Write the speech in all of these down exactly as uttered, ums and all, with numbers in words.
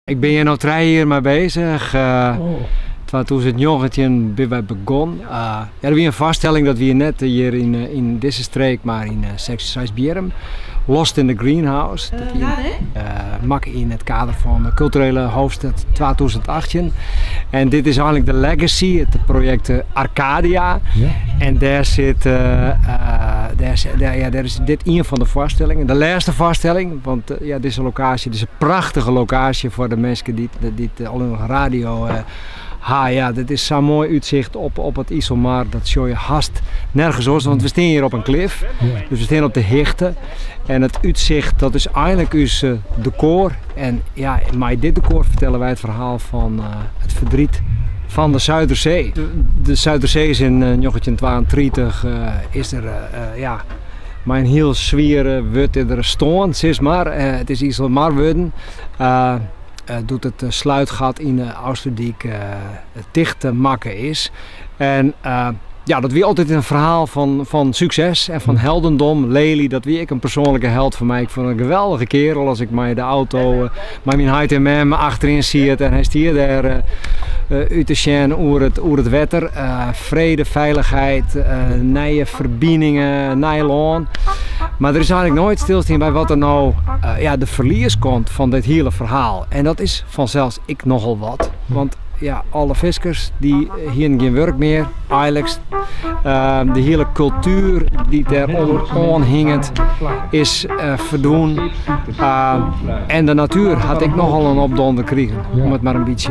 Ik ben hier nu drie jaar mee bezig. Uh, oh. twintig negentien ben wij begonnen. Uh, ja, er was een vaststelling dat we hier net hier in, uh, in deze streek, maar in uh, sectie zes Bierum, Lost in the Greenhouse. Dat we uh, uh, maken in het kader van de culturele hoofdstad twintig achttien. En dit is eigenlijk de legacy, het project uh, Arcadia. Ja. En daar zit, uh, uh, daar, daar, ja, daar is dit een van de vaststellingen. De laatste vaststelling, want uh, ja, deze locatie, dit is een prachtige locatie voor de mensen die dit uh, al hun radio uh, ha, ja, dit is zo'n mooi uitzicht op, op het IJsselmeer. Dat show je haast nergens anders, want we staan hier op een klif. Dus we staan op de Hichte. En het uitzicht, dat is eigenlijk ons uh, decor. En ja, met dit decor vertellen wij het verhaal van uh, het verdriet van de Zuiderzee. De, de Zuiderzee is in uh, negentien tweeëntwintig uh, is er uh, uh, ja, maar een heel zwiere wut in er staan, zeg maar. Uh, het is IJsselmeer worden. Uh, Uh, doet het uh, sluitgat in uh, Oosterdijk uh, dicht te maken is. En uh, ja, dat wie altijd een verhaal van, van succes en van heldendom. Lely, dat wie ik een persoonlijke held van mij. Ik vond een geweldige kerel als ik mij de auto, uh, met mijn H M M achterin zie het en hij stiert daar uh, uh, uit de Sjen over het, over het wetter. Uh, vrede, veiligheid, uh, nieuwe verbindingen, nylon. Maar er is eigenlijk nooit stilstaan bij wat er nou uh, ja, de verlies komt van dit hele verhaal. En dat is vanzelfs ik nogal wat. Want ja, alle viskers die hier geen werk meer, eigenlijk uh, de hele cultuur die daaronder hingend is uh, verdoen. Uh, en de natuur had ik nogal een opdonder gekregen, om het maar een beetje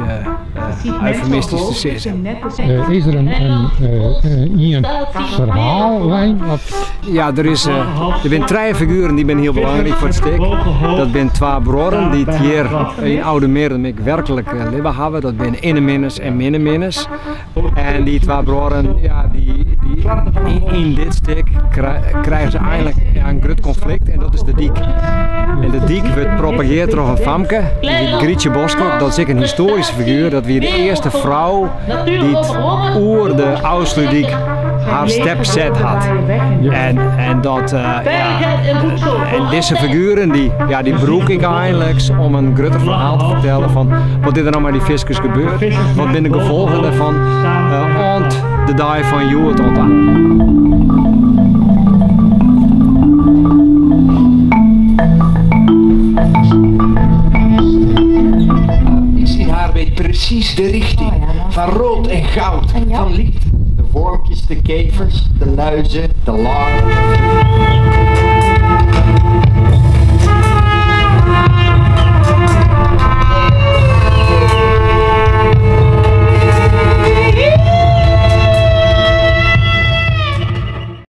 uh, eufemistisch te zeggen. Uh, is er een, een, uh, een verhaallijn? Ja, er is uh, er zijn drie figuren die zijn heel belangrijk voor het stuk. Dat zijn twee broeren die het hier in Oude Meer ik werkelijk uh, leven hebben. Dat zijn Inneminnes en Minneminnes. En die twee broeren, ja, die, die in, in dit stuk krijgen ze eigenlijk ja, een groot conflict en dat is de diek. En de diek wordt propageerd door een famke, Grietje Bosker. Dat is ook een historische figuur. Dat weer de eerste vrouw die het oer de Oosterdijk haar step zet had. En, en dat, uh, ja, en deze figuren die, ja, die broek ik eigenlijk om een groter verhaal te vertellen van wat is er nou met die viskers gebeurd. Wat zijn de gevolgen daarvan uh, ont de dag van Joet ontaan. Is in haar weet precies de richting van rood en goud, van licht. De wormpjes, de kevers, de luizen, de larven.